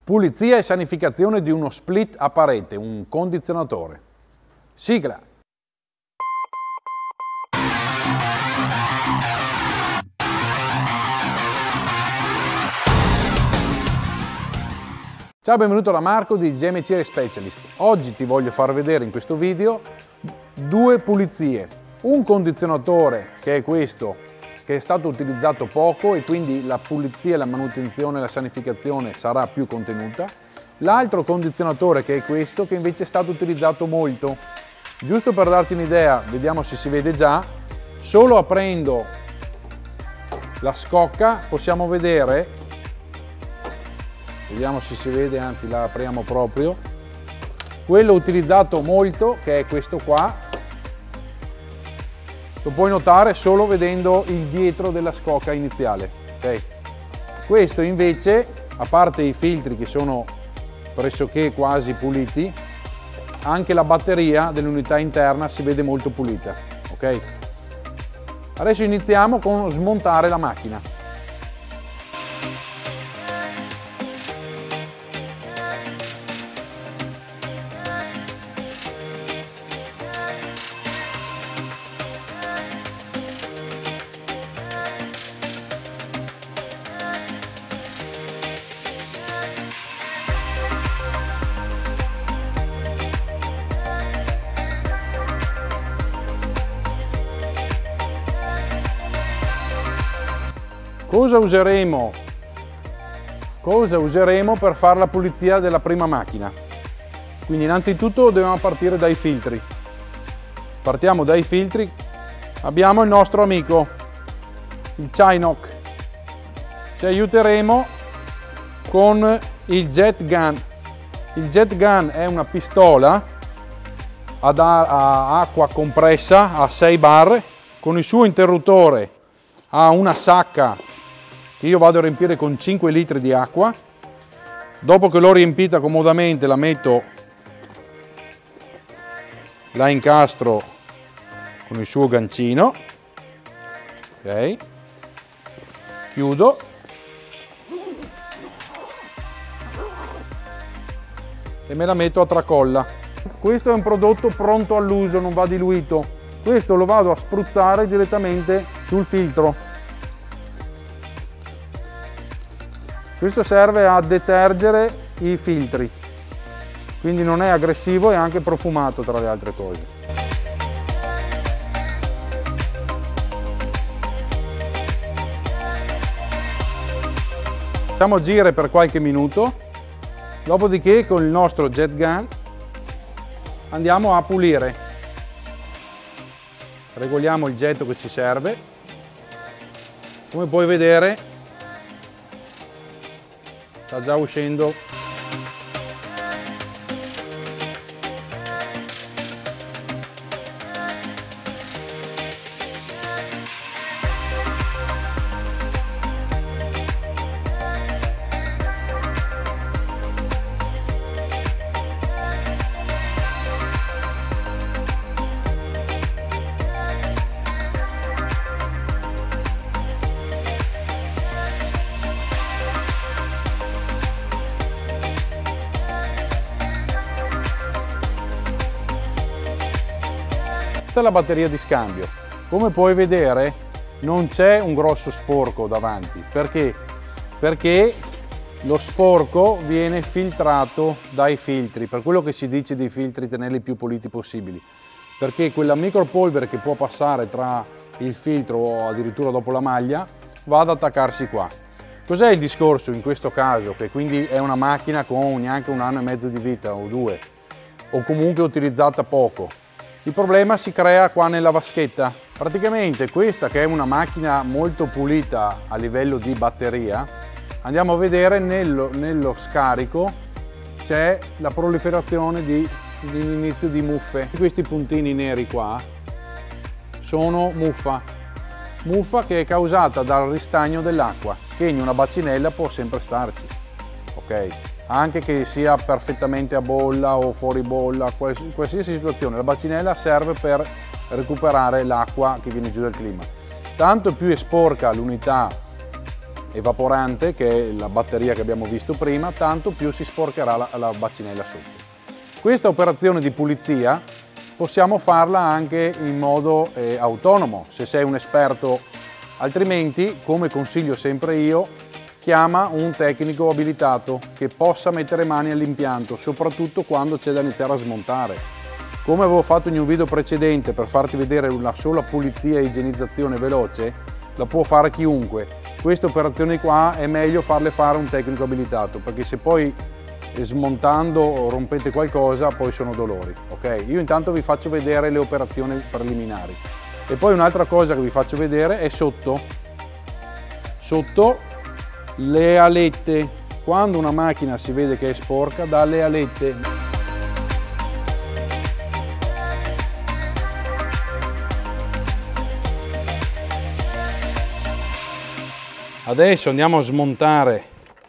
Pulizia e sanificazione di uno split a parete, un condizionatore. Sigla. Ciao, benvenuto da Marco di GMC Specialist. Oggi ti voglio far vedere in questo video due pulizie. Un condizionatore, che è questo, che è stato utilizzato poco e quindi la pulizia, la manutenzione, la sanificazione sarà più contenuta. L'altro condizionatore, che è questo, che invece è stato utilizzato molto. Giusto per darti un'idea, vediamo se si vede già, solo aprendo la scocca possiamo vedere, vediamo se si vede, anzi la apriamo proprio, quello utilizzato molto, che è questo qua. Lo puoi notare solo vedendo il dietro della scocca iniziale. Okay? Questo invece, a parte i filtri che sono pressoché quasi puliti, anche la batteria dell'unità interna si vede molto pulita. Okay? Adesso iniziamo con smontare la macchina. Cosa useremo per fare la pulizia della prima macchina? Quindi innanzitutto dobbiamo partire dai filtri. Partiamo dai filtri. Abbiamo il nostro amico, il Cynock. Ci aiuteremo con il Jet Gun. Il Jet Gun è una pistola a acqua compressa a 6 bar con il suo interruttore. Ha una sacca che io vado a riempire con 5 litri di acqua. Dopo che l'ho riempita comodamente la incastro con il suo gancino. Ok, chiudo e me la metto a tracolla. Questo è un prodotto pronto all'uso, non va diluito. Questo lo vado a spruzzare direttamente sul filtro. Questo serve a detergere i filtri, quindi non è aggressivo e anche profumato tra le altre cose. Facciamo agire per qualche minuto, dopodiché con il nostro Jet Gun andiamo a pulire. Regoliamo il getto che ci serve. Come puoi vedere sta già uscendo . La batteria di scambio, come puoi vedere non c'è un grosso sporco davanti. Perché? Perché lo sporco viene filtrato dai filtri, per quello che si dice dei filtri tenerli più puliti possibili, perché quella micropolvere che può passare tra il filtro o addirittura dopo la maglia va ad attaccarsi qua. Cos'è il discorso in questo caso? Che quindi è una macchina con neanche 1 anno e mezzo di vita o 2, o comunque utilizzata poco. Il problema si crea qua nella vaschetta. Praticamente questa, che è una macchina molto pulita a livello di batteria, andiamo a vedere nello scarico c'è la proliferazione dell'inizio di muffe. Questi puntini neri qua sono muffa che è causata dal ristagno dell'acqua, che in una bacinella può sempre starci. Ok? Anche che sia perfettamente a bolla o fuori bolla, in qualsiasi situazione, la bacinella serve per recuperare l'acqua che viene giù dal clima. Tanto più è sporca l'unità evaporante, che è la batteria che abbiamo visto prima, tanto più si sporcherà la bacinella sotto. Questa operazione di pulizia possiamo farla anche in modo autonomo, se sei un esperto, altrimenti, come consiglio sempre io, chiama un tecnico abilitato che possa mettere mani all'impianto, soprattutto quando c'è da iniziare a smontare. Come avevo fatto in un video precedente per farti vedere una sola pulizia e igienizzazione veloce, la può fare chiunque. Queste operazioni qua è meglio farle fare un tecnico abilitato, perché se poi smontando rompete qualcosa poi sono dolori. Ok, io intanto vi faccio vedere le operazioni preliminari e poi un'altra cosa che vi faccio vedere è sotto le alette. Quando una macchina si vede che è sporca, dà le alette. Adesso andiamo a smontare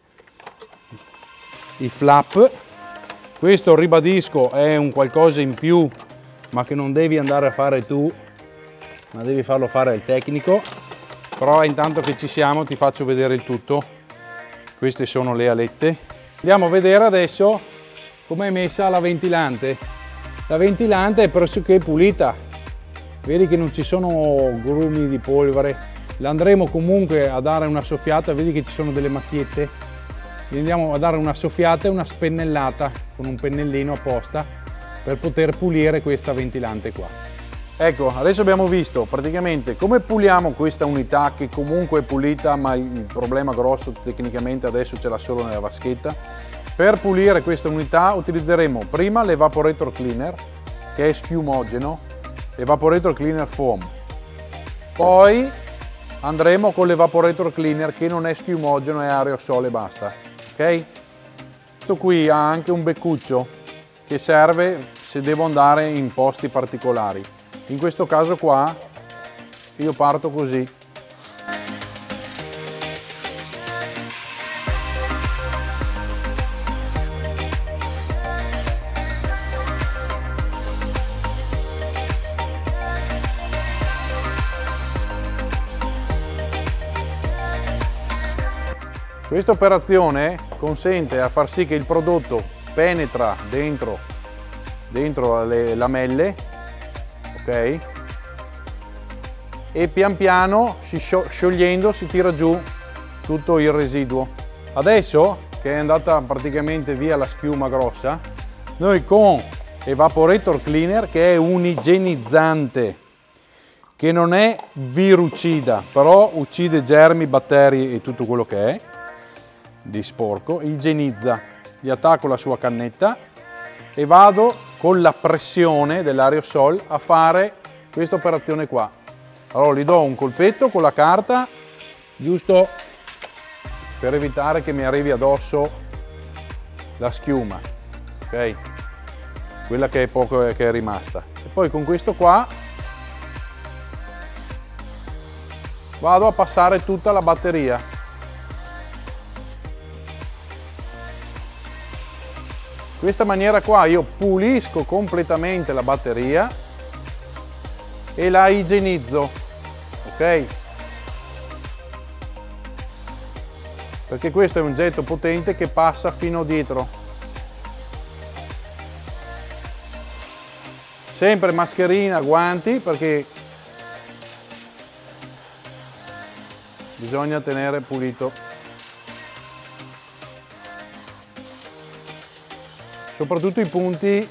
i flap. Questo, ribadisco, è un qualcosa in più, ma che non devi andare a fare tu, ma devi farlo fare al tecnico. Però intanto che ci siamo ti faccio vedere il tutto. Queste sono le alette. Andiamo a vedere adesso come è messa la ventilante. La ventilante è pressoché pulita, vedi che non ci sono grumi di polvere. La andremo comunque a dare una soffiata, vedi che ci sono delle macchiette. Gli andiamo a dare una soffiata e una spennellata con un pennellino apposta per poter pulire questa ventilante qua. Ecco, adesso abbiamo visto praticamente come puliamo questa unità che comunque è pulita, ma il problema grosso tecnicamente adesso ce l'ha solo nella vaschetta. Per pulire questa unità utilizzeremo prima l'evaporator cleaner, che è schiumogeno, evaporator cleaner foam. Poi andremo con l'evaporator cleaner che non è schiumogeno, è aerosol e basta. Ok? Questo qui ha anche un beccuccio che serve se devo andare in posti particolari. In questo caso qua io parto così. Questa operazione consente a far sì che il prodotto penetra dentro le lamelle, ok? E pian piano, sciogliendo, si tira giù tutto il residuo. Adesso che è andata praticamente via la schiuma grossa, noi con Evaporator Cleaner, che è un igienizzante, che non è virucida, però uccide germi, batteri e tutto quello che è di sporco, igienizza. Gli attacco la sua cannetta e vado con la pressione dell'aerosol a fare questa operazione qua. Allora gli do un colpetto con la carta, giusto per evitare che mi arrivi addosso la schiuma, ok? Quella che è poco che è rimasta. E poi con questo qua vado a passare tutta la batteria. In questa maniera qua io pulisco completamente la batteria e la igienizzo, ok? Perché questo è un getto potente che passa fino dietro. Sempre mascherina, guanti, perché bisogna tenere pulito. Soprattutto i punti,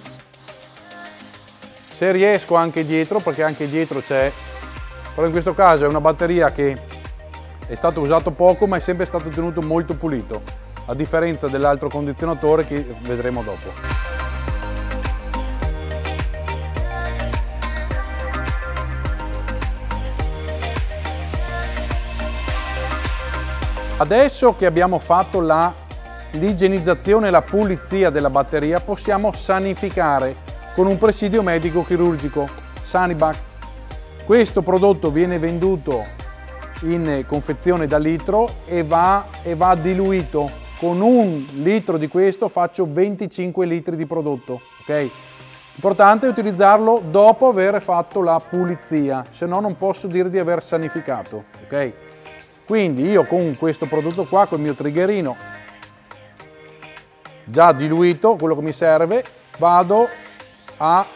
se riesco anche dietro, perché anche dietro c'è, però in questo caso è una batteria che è stato usato poco ma è sempre stato tenuto molto pulito, a differenza dell'altro condizionatore che vedremo dopo. Adesso che abbiamo fatto l'igienizzazione e la pulizia della batteria, possiamo sanificare con un presidio medico chirurgico, Sanibac. Questo prodotto viene venduto in confezione da litro e va diluito. Con un litro di questo faccio 25 litri di prodotto, ok? L'importante è utilizzarlo dopo aver fatto la pulizia, se no non posso dire di aver sanificato, ok? Quindi io con questo prodotto qua, col mio triggerino già diluito, quello che mi serve, vado a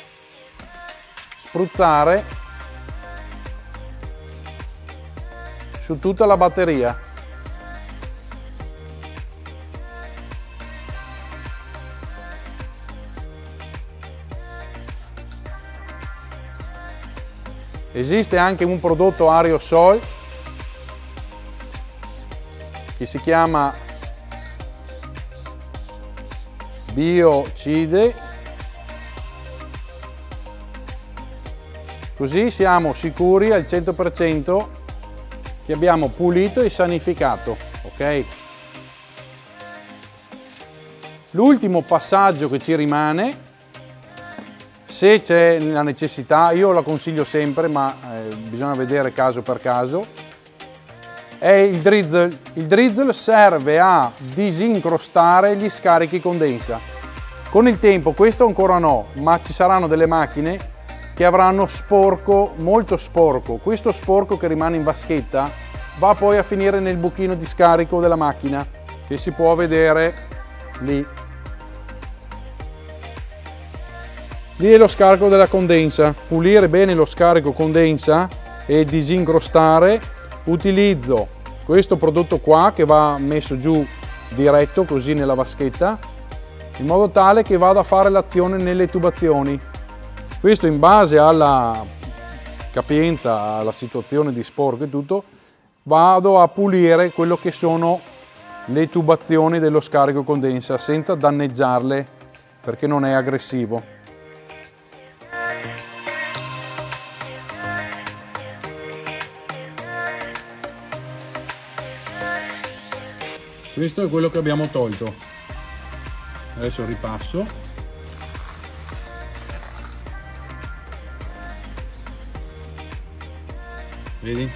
spruzzare su tutta la batteria. Esiste anche un prodotto aerosol che si chiama Biocide, così siamo sicuri al 100% che abbiamo pulito e sanificato, ok? L'ultimo passaggio che ci rimane, se c'è la necessità, io la consiglio sempre, ma bisogna vedere caso per caso, è il drizzle. Il drizzle serve a disincrostare gli scarichi condensa. Con il tempo, questo ancora no, ma ci saranno delle macchine che avranno sporco, molto sporco. Questo sporco che rimane in vaschetta va poi a finire nel buchino di scarico della macchina, che si può vedere lì. Lì è lo scarico della condensa. Pulire bene lo scarico condensa e disincrostare, utilizzo questo prodotto qua che va messo giù diretto così nella vaschetta, in modo tale che vada a fare l'azione nelle tubazioni. Questo in base alla capienza, alla situazione di sporco e tutto, vado a pulire quello che sono le tubazioni dello scarico condensa senza danneggiarle, perché non è aggressivo. Questo è quello che abbiamo tolto. Adesso ripasso. Vedi?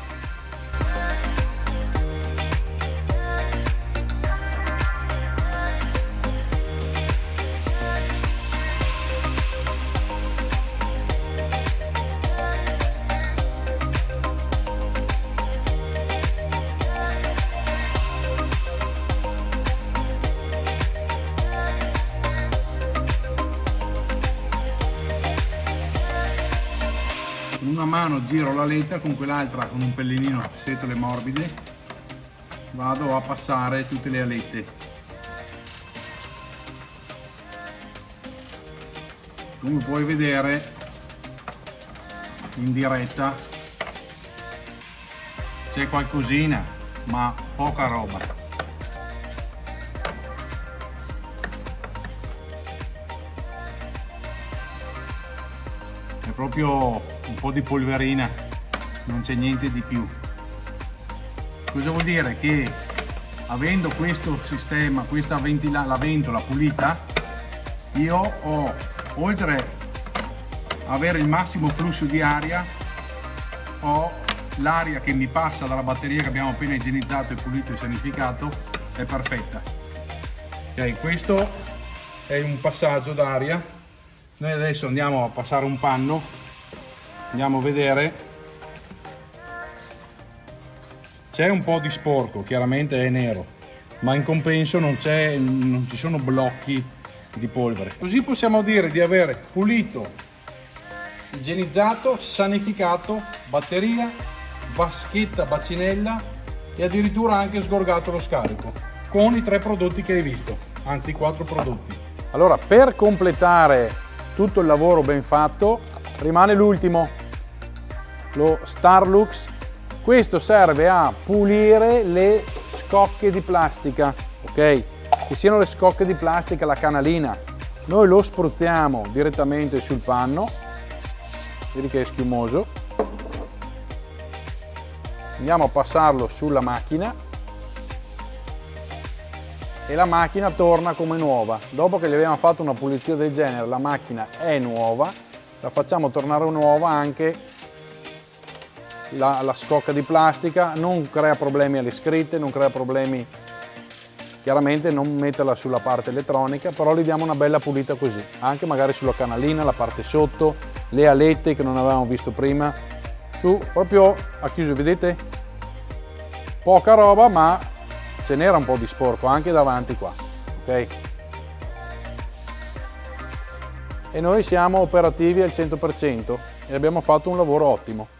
Con una mano giro la letta, con quell'altra, con un pellinino setole morbide, vado a passare tutte le alette. Come puoi vedere in diretta c'è qualcosina, ma poca roba. È proprio un po' di polverina, non c'è niente di più. Cosa vuol dire? Che avendo questo sistema, la ventola pulita, io ho, oltre ad avere il massimo flusso di aria, ho l'aria che mi passa dalla batteria che abbiamo appena igienizzato e pulito e sanificato, è perfetta. Ok, questo è un passaggio d'aria. Noi adesso andiamo a passare un panno, andiamo a vedere. C'è un po' di sporco, chiaramente è nero, ma in compenso non ci sono blocchi di polvere. Così possiamo dire di avere pulito, igienizzato, sanificato batteria, vaschetta, bacinella e addirittura anche sgorgato lo scarico con i 3 prodotti che hai visto, anzi 4 prodotti. Allora, per completare tutto il lavoro ben fatto rimane l'ultimo, lo Starlux. Questo serve a pulire le scocche di plastica, ok? Che siano le scocche di plastica, la canalina. Noi lo spruzziamo direttamente sul panno, vedi che è schiumoso. Andiamo a passarlo sulla macchina e la macchina torna come nuova. Dopo che gli abbiamo fatto una pulizia del genere, la macchina è nuova, la facciamo tornare nuova anche la scocca di plastica, non crea problemi alle scritte, non crea problemi, chiaramente non metterla sulla parte elettronica, però gli diamo una bella pulita così, anche magari sulla canalina, la parte sotto, le alette che non avevamo visto prima, su proprio a chiuso, vedete? poca roba, ma ce n'era un po' di sporco anche davanti qua, ok? E noi siamo operativi al 100% e abbiamo fatto un lavoro ottimo.